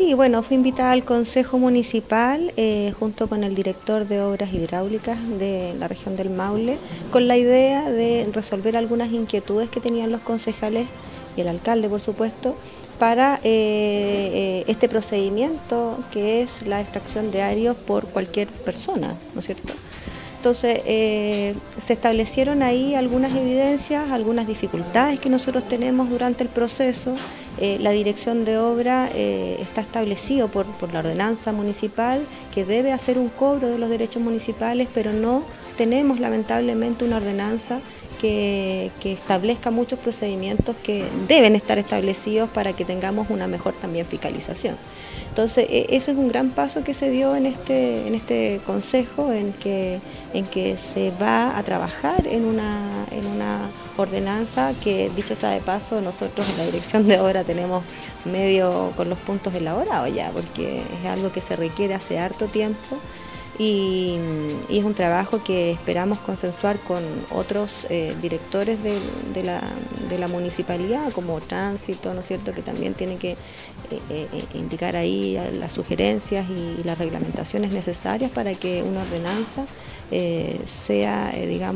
Sí, bueno, fui invitada al Consejo Municipal junto con el director de Obras Hidráulicas de la región del Maule, con la idea de resolver algunas inquietudes que tenían los concejales y el alcalde, por supuesto, para este procedimiento que es la extracción de arios por cualquier persona, ¿no es cierto? Entonces, se establecieron ahí algunas evidencias, algunas dificultades que nosotros tenemos durante el proceso. La dirección de obra está establecido por la ordenanza municipal que debe hacer un cobro de los derechos municipales, pero no tenemos lamentablemente una ordenanza que establezca muchos procedimientos que deben estar establecidos para que tengamos una mejor también fiscalización. Entonces, eso es un gran paso que se dio en este consejo, en que se va a trabajar en una ordenanza que, dicho sea de paso, nosotros en la dirección de obra tenemos medio con los puntos elaborados ya, porque es algo que se requiere hace harto tiempo. Y es un trabajo que esperamos consensuar con otros directores de la municipalidad, como tránsito, ¿no es cierto?, que también tienen que indicar ahí las sugerencias y las reglamentaciones necesarias para que una ordenanza sea,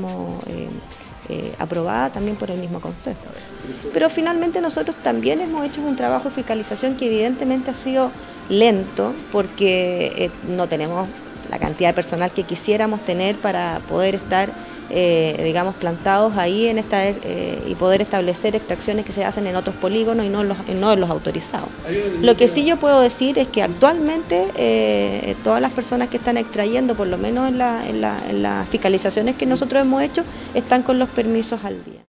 aprobada también por el mismo Consejo. Pero finalmente nosotros también hemos hecho un trabajo de fiscalización que evidentemente ha sido lento porque no tenemos la cantidad de personal que quisiéramos tener para poder estar, plantados ahí y poder establecer extracciones que se hacen en otros polígonos y no en los autorizados. Lo que sí yo puedo decir es que actualmente todas las personas que están extrayendo, por lo menos en las fiscalizaciones que nosotros hemos hecho, están con los permisos al día.